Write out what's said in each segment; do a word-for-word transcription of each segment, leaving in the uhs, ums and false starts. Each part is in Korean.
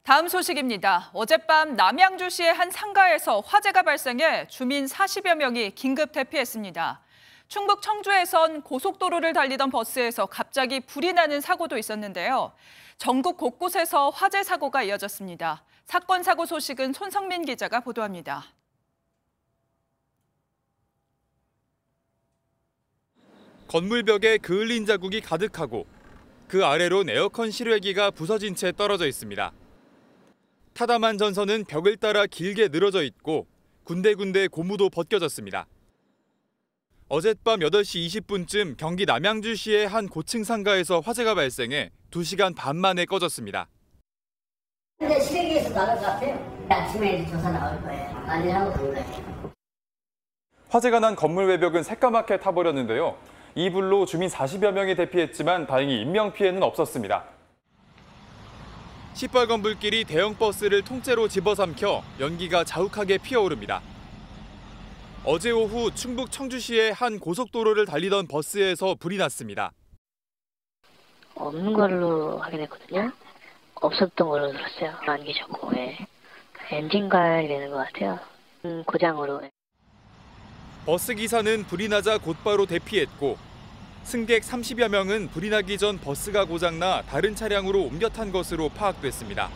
다음 소식입니다. 어젯밤 남양주시의 한 상가에서 화재가 발생해 주민 사십여 명이 긴급 대피했습니다. 충북 청주에선 고속도로를 달리던 버스에서 갑자기 불이 나는 사고도 있었는데요. 전국 곳곳에서 화재 사고가 이어졌습니다. 사건 사고 소식은 손성민 기자가 보도합니다. 건물벽에 그을린 자국이 가득하고 그 아래론 에어컨 실외기가 부서진 채 떨어져 있습니다. 타담한 전선은 벽을 따라 길게 늘어져 있고 군데군데 고무도 벗겨졌습니다. 어젯밤 여덟 시 이십 분쯤 경기 남양주시의 한 고층 상가에서 화재가 발생해 두 시간 반 만에 꺼졌습니다. 근데 실외기에서 나갈 것 같아요. 아침에 조사 나올 거예요. 많이 하고 간 거예요. 화재가 난 건물 외벽은 새까맣게 타버렸는데요. 이 불로 주민 사십여 명이 대피했지만 다행히 인명피해는 없었습니다. 시뻘건 불길이 대형 버스를 통째로 집어삼켜 연기가 자욱하게 피어오릅니다. 어제 오후 충북 청주시의 한 고속도로를 달리던 버스에서 불이 났습니다. 없는 걸로 확인했거든요. 없었던 걸로 들었어요. 안 계셨고, 예. 엔진 가야 되는 것 같아요. 음, 고장으로. 버스 기사는 불이 나자 곧바로 대피했고 승객 삼십여 명은 불이 나기 전 버스가 고장나 다른 차량으로 옮겨 탄 것으로 파악됐습니다.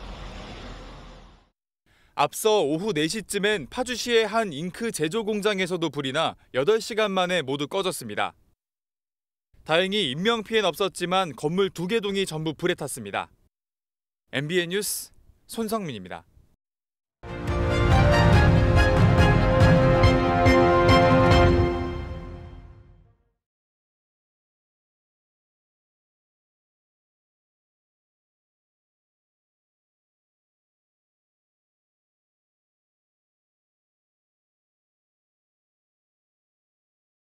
앞서 오후 네 시쯤엔 파주시의 한 잉크 제조 공장에서도 불이 나 여덟 시간 만에 모두 꺼졌습니다. 다행히 인명피해는 없었지만 건물 두 개 동이 전부 불에 탔습니다. 엠비엔 뉴스 손성민입니다.